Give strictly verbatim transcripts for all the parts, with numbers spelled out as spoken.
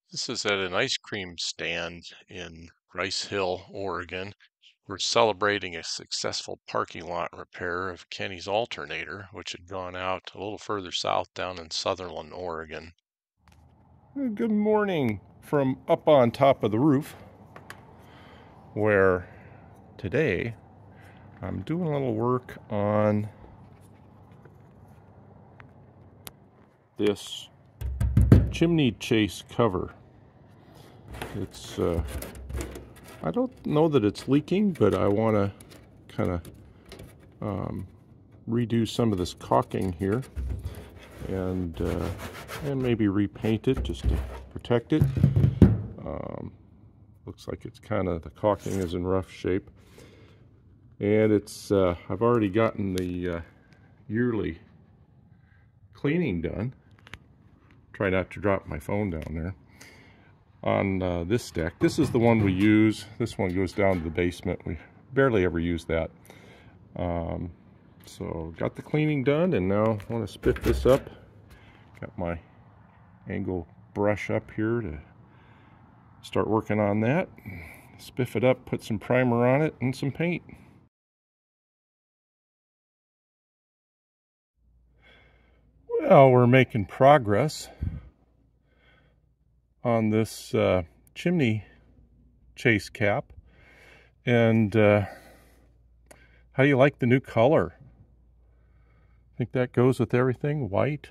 This is at an ice cream stand in Rice Hill, Oregon. We're celebrating a successful parking lot repair of Kenny's alternator, which had gone out a little further south down in Sutherland, Oregon. Good morning from up on top of the roof, where today I'm doing a little work on this chimney chase cover. It's, uh, I don't know that it's leaking, but I want to kind of um, redo some of this caulking here and, uh, and maybe repaint it just to protect it. Um, looks like it's kind of, the caulking is in rough shape. And it's, uh, I've already gotten the uh, yearly cleaning done. Try not to drop my phone down there. On uh, this deck, this is the one we use. This one goes down to the basement. We barely ever use that. Um, so got the cleaning done, and now I want to spit this up. Got my angle brush up here to start working on that. Spiff it up, put some primer on it, and some paint. Well, we're making progress on this uh, chimney chase cap. And uh, how do you like the new color? Think that goes with everything? White?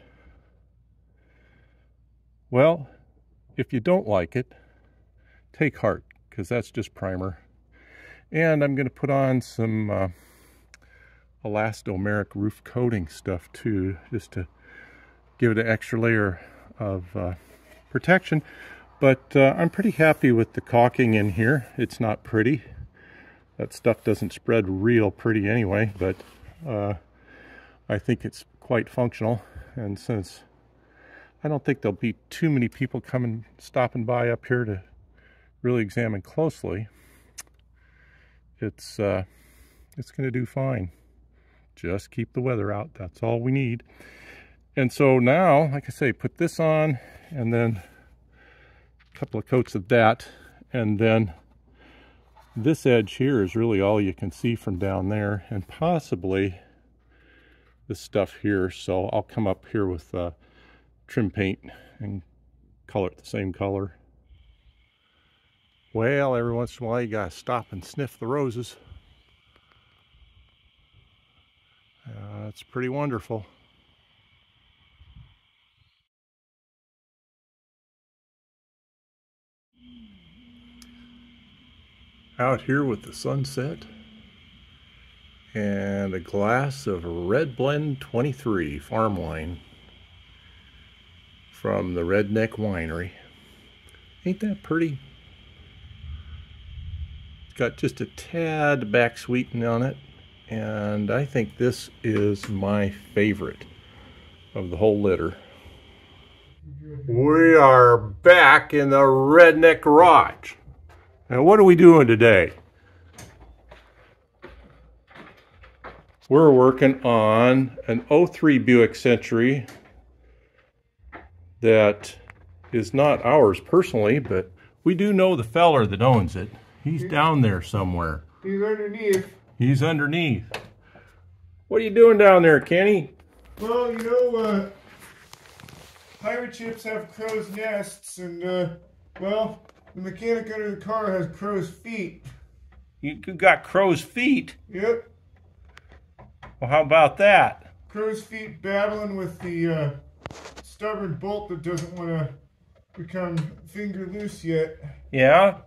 Well, if you don't like it, take heart, because that's just primer. And I'm going to put on some uh, elastomeric roof coating stuff too, just to give it an extra layer of uh, protection. But uh, I'm pretty happy with the caulking in here. It's not pretty. That stuff doesn't spread real pretty anyway, but uh, I think it's quite functional. And since I don't think there'll be too many people coming, stopping by up here to really examine closely, it's, uh, it's going to do fine. Just keep the weather out. That's all we need. And so now, like I say, put this on, and then a couple of coats of that, and then this edge here is really all you can see from down there, and possibly this stuff here. So I'll come up here with uh, trim paint and color it the same color. Well, every once in a while you gotta stop and sniff the roses. Uh, it's pretty wonderful. Out here with the sunset and a glass of Red Blend twenty-three farm wine from the Redneck Winery. Ain't that pretty? It's got just a tad back sweeten on it, and I think this is my favorite of the whole litter. We are back in the Redneck Garage. Now, what are we doing today? We're working on an oh three Buick Century that is not ours personally, but we do know the feller that owns it. He's down there somewhere. He's underneath. He's underneath. What are you doing down there, Kenny? Well, you know, uh, pirate ships have crow's nests, and, uh, well, the mechanic under the car has crow's feet. You got crow's feet? Yep. Well, how about that? Crow's feet battling with the uh, stubborn bolt that doesn't want to become finger loose yet. Yeah?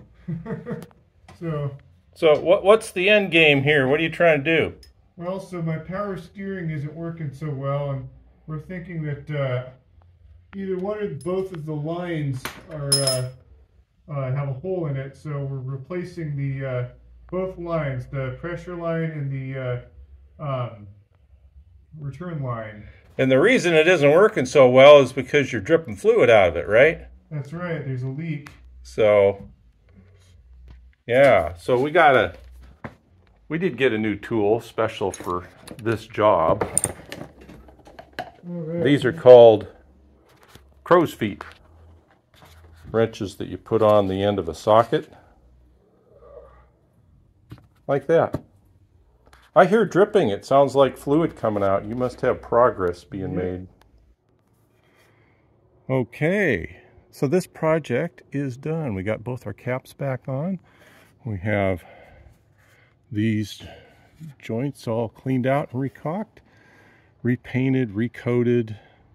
So. So what, what's the end game here? What are you trying to do? Well, so my power steering isn't working so well, and we're thinking that uh, either one or both of the lines are uh, uh, have a hole in it, so we're replacing the uh, both lines, the pressure line and the uh, um, return line. And the reason it isn't working so well is because you're dripping fluid out of it, right? That's right, there's a leak. So, yeah, so we got a, we did get a new tool special for this job. Right. These are called crow's feet. wrenches that you put on the end of a socket. Like that. I hear dripping. It sounds like fluid coming out. You must have progress being made. Okay, so this project is done. We got both our caps back on. We have these joints all cleaned out and recaulked, repainted, recoated.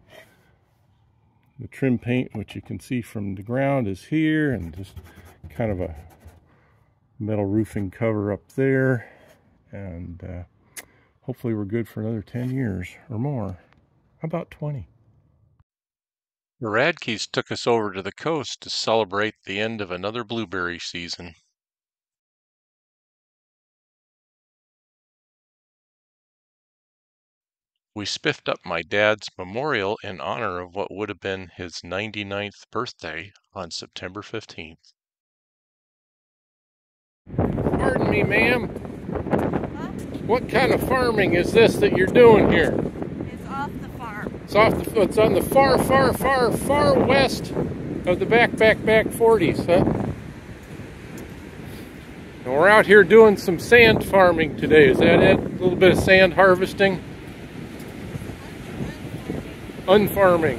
The trim paint, which you can see from the ground, is here, and just kind of a metal roofing cover up there. And uh, hopefully we're good for another ten years or more. How about twenty? The Radkes took us over to the coast to celebrate the end of another blueberry season. We spiffed up my dad's memorial in honor of what would have been his ninety-ninth birthday on September fifteenth. Pardon me, ma'am. Huh? What kind of farming is this that you're doing here? It's off the farm. It's off the. It's on the far, far, far, far west of the back, back, back forties, huh? And we're out here doing some sand farming today. Is that it? A little bit of sand harvesting. Unfarming.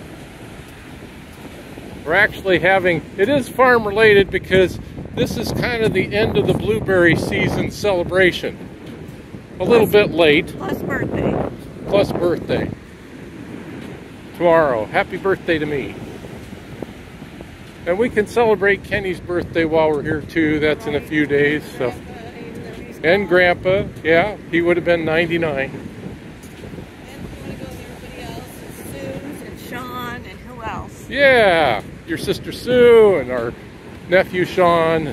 We're actually having. It is farm related because this is kind of the end of the blueberry season celebration. A little bit late. Plus birthday. Plus birthday. Tomorrow. Happy birthday to me. And we can celebrate Kenny's birthday while we're here too. That's in a few days. So. And Grandpa, yeah, he would have been ninety-nine. And you want to go with everybody else? It's Sue's and Sean and who else? Yeah, your sister Sue and our nephew Sean.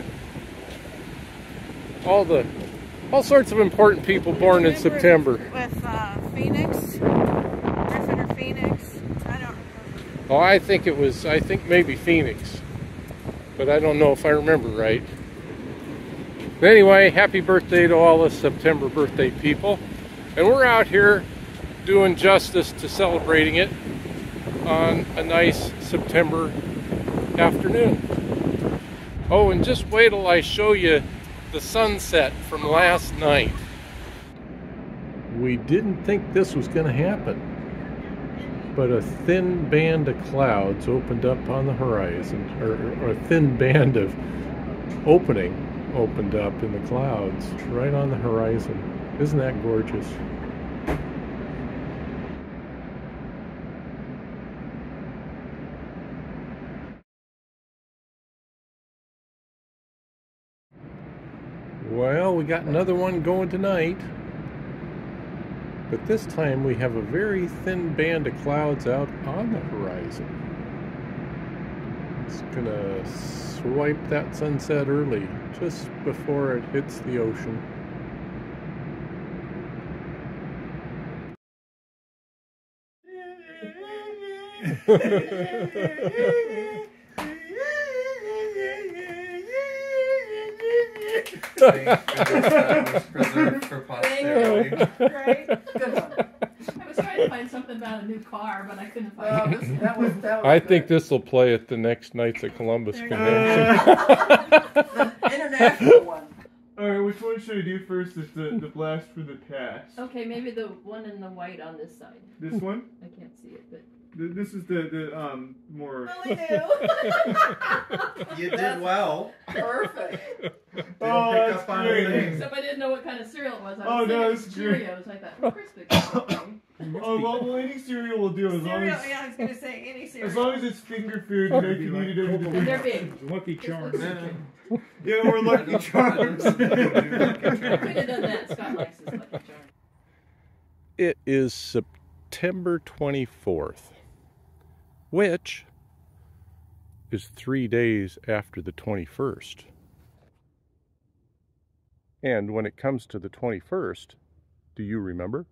All the, all sorts of important people born in September. With uh, Phoenix, Griffin or Phoenix, I don't remember. Oh, I think it was, I think maybe Phoenix, but I don't know if I remember right. But anyway, happy birthday to all the September birthday people. And we're out here doing justice to celebrating it on a nice September afternoon. Oh, and just wait till I show you the sunset from last night. We didn't think this was going to happen, but a thin band of clouds opened up on the horizon, or, or a thin band of opening opened up in the clouds right on the horizon. Isn't that gorgeous? Well, we got another one going tonight, but this time we have a very thin band of clouds out on the horizon. It's gonna swipe that sunset early, just before it hits the ocean. Preserved for posterity. Right? Good one. I was trying to find something about a new car, but I couldn't find Oh, it. this, that was, that was I good. think this will play at the next Knights of Columbus There you convention. The international one. Alright, which one should I do first? Is the, the blast for the past? Okay, maybe the one in the white on this side. This one? I can't see it, but Th- This is the, the um more. Really do. You did well. Perfect. Didn't Oh, pick that's up on great. anything. so I didn't know what kind of cereal it was. I was Oh, thinking no, it was it's great. Cheerios. I thought, well, Crispy. Okay. Oh, well, well, any cereal will do as long Cereal, as yeah, I was gonna say any cereal. as long as it's finger food. And if you needed it to And they're be. big. Lucky Charms. Yeah, we're Lucky Charms. I could have done that. Scott likes his Lucky Charms. It is September twenty-fourth, which is three days after the twenty-first. And when it comes to the twenty-first, do you remember?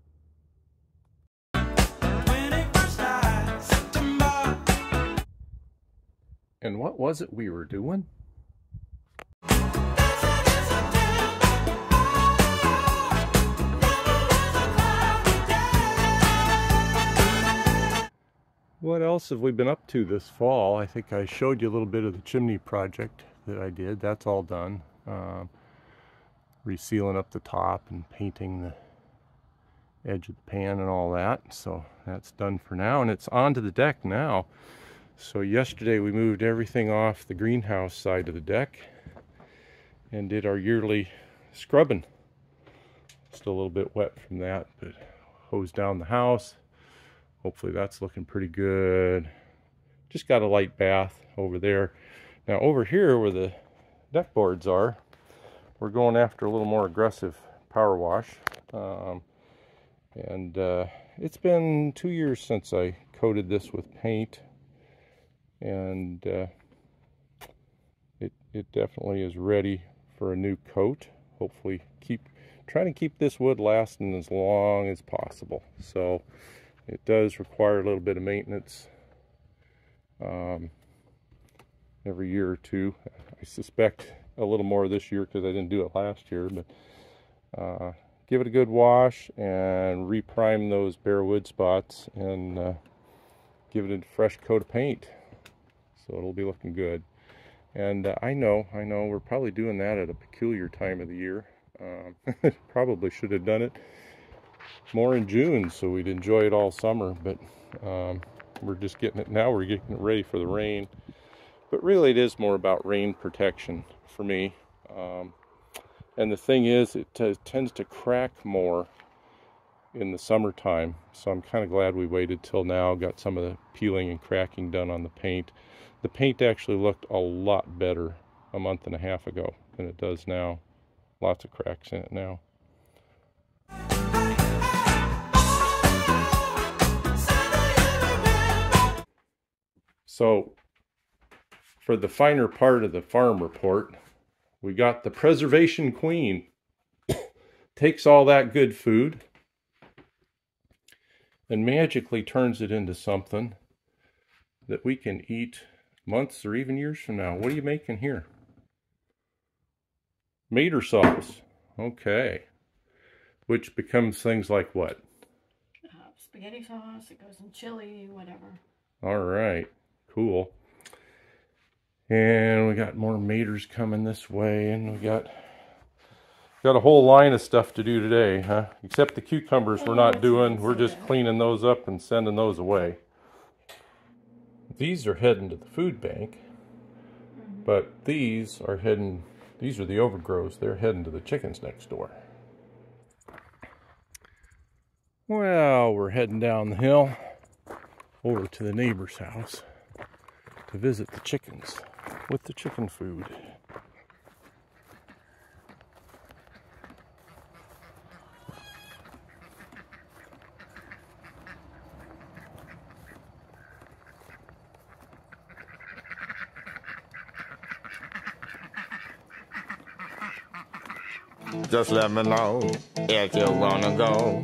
And what was it we were doing? What else have we been up to this fall? I think I showed you a little bit of the chimney project that I did. That's all done. Um, resealing up the top and painting the edge of the pan and all that. So that's done for now, and it's onto the deck now. So yesterday we moved everything off the greenhouse side of the deck and did our yearly scrubbing. Still a little bit wet from that, but hosed down the house. Hopefully that's looking pretty good. Just got a light bath over there. Now over here where the deck boards are, we're going after a little more aggressive power wash. Um, and uh, it's been two years since I coated this with paint. And uh, it, it definitely is ready for a new coat. Hopefully keep trying to keep this wood lasting as long as possible. So it does require a little bit of maintenance um, every year or two. I suspect a little more this year because I didn't do it last year, but uh, give it a good wash and reprime those bare wood spots and uh, give it a fresh coat of paint. So it'll be looking good. And uh, I know, I know we're probably doing that at a peculiar time of the year. Um, probably should have done it more in June so we'd enjoy it all summer, but um, we're just getting it now. We're getting it ready for the rain. But really it is more about rain protection for me. Um, and the thing is, it t tends to crack more in the summertime. So I'm kind of glad we waited till now, got some of the peeling and cracking done on the paint. The paint actually looked a lot better a month and a half ago than it does now. Lots of cracks in it now. So for the finer part of the farm report, we got the preservation queen. Takes all that good food and magically turns it into something that we can eat months or even years from now. What are you making here? Mater sauce. Okay. Which becomes things like what? Uh, spaghetti sauce, it goes in chili, whatever. All right. Cool. And we got more maters coming this way, and we got got a whole line of stuff to do today, huh? Except the cucumbers we're not doing. We're just cleaning those up and sending those away. These are heading to the food bank, but these are heading, these are the overgrowths. They're heading to the chickens next door. Well, we're heading down the hill over to the neighbor's house to visit the chickens with the chicken food. Just let me know if you wanna go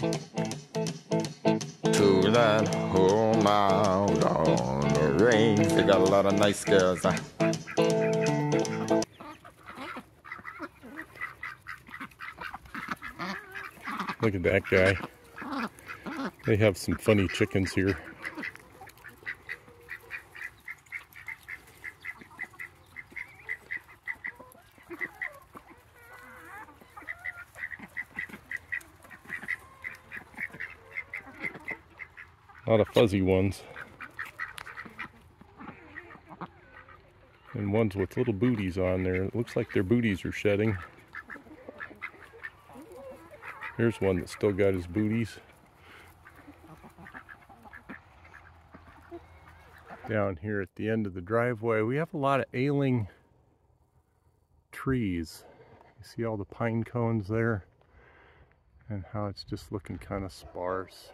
to that home out on the range. They got a lot of nice girls. Huh? Look at that guy. They have some funny chickens here. A lot of fuzzy ones. And ones with little booties on there. It looks like their booties are shedding. Here's one that's still got his booties. Down here at the end of the driveway, we have a lot of ailing trees. You see all the pine cones there? And how it's just looking kind of sparse.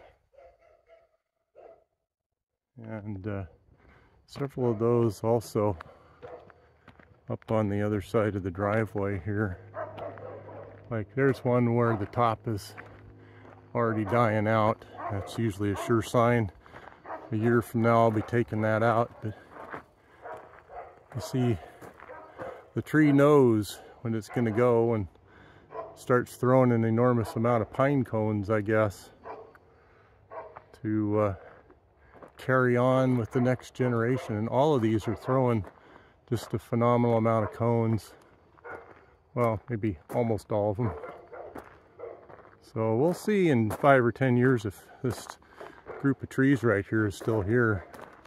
And uh, several of those also up on the other side of the driveway here. Like there's one where the top is already dying out. That's usually a sure sign. A year from now I'll be taking that out. But you see, the tree knows when it's going to go and starts throwing an enormous amount of pine cones, I guess, to uh, carry on with the next generation. And all of these are throwing just a phenomenal amount of cones. Well, maybe almost all of them. So we'll see in five or ten years if this group of trees right here is still here.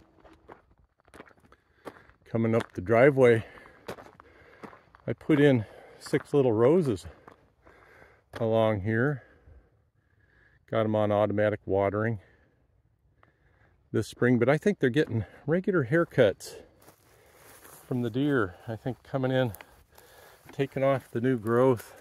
Coming up the driveway, I put in six little roses along here. Got them on automatic watering this spring, but I think they're getting regular haircuts from the deer. I think coming in, taking off the new growth.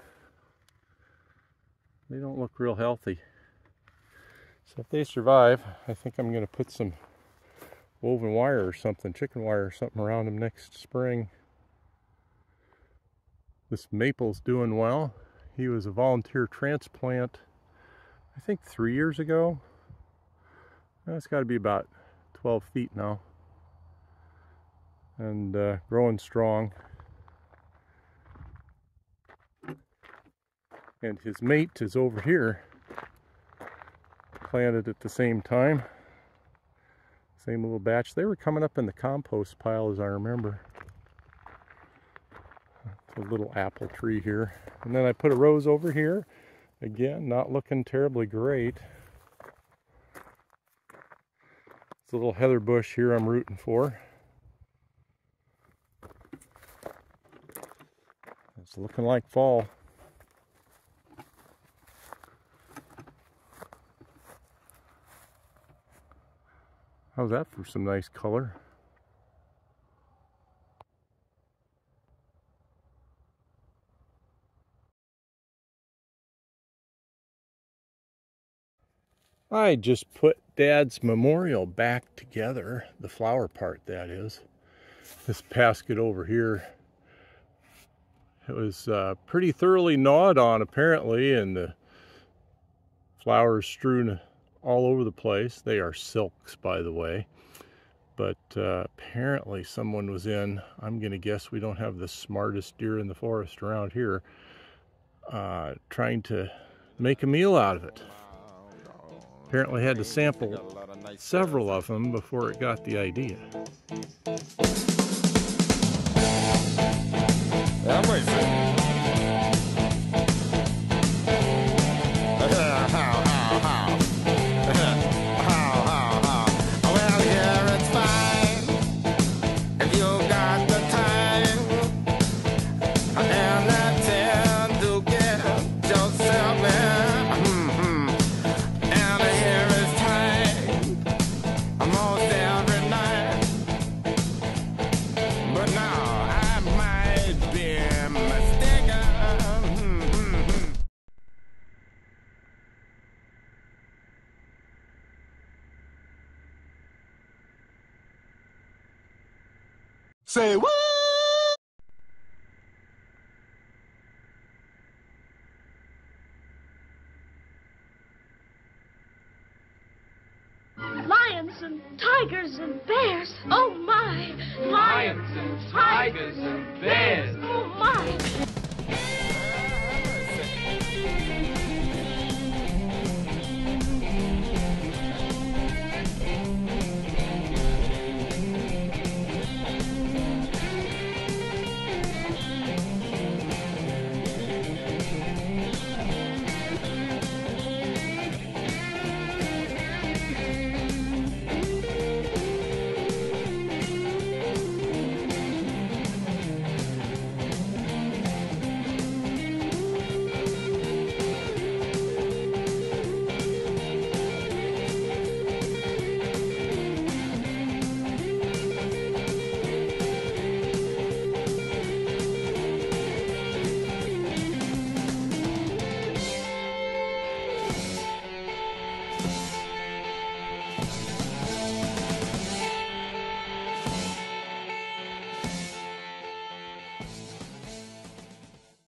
They don't look real healthy. So if they survive, I think I'm going to put some woven wire or something, chicken wire or something around them next spring. This maple's doing well. He was a volunteer transplant, I think three years ago. Well, it's got to be about twelve feet now. And uh, growing strong. And his mate is over here, planted at the same time. Same little batch. They were coming up in the compost pile, as I remember. A little apple tree here. And then I put a rose over here. Again, not looking terribly great. It's a little heather bush here I'm rooting for. It's looking like fall. How's that for some nice color? I just put Dad's memorial back together, the flower part that is. This basket over here, it was uh, pretty thoroughly gnawed on apparently, and the flowers strewn all over the place. They are silks, by the way, but uh, apparently someone was in, I'm gonna guess we don't have the smartest deer in the forest around here, uh, trying to make a meal out of it. Apparently had to sample several of them before it got the idea. Say what? Lions and tigers and bears. Oh my! Lions and tigers and bears. Oh my!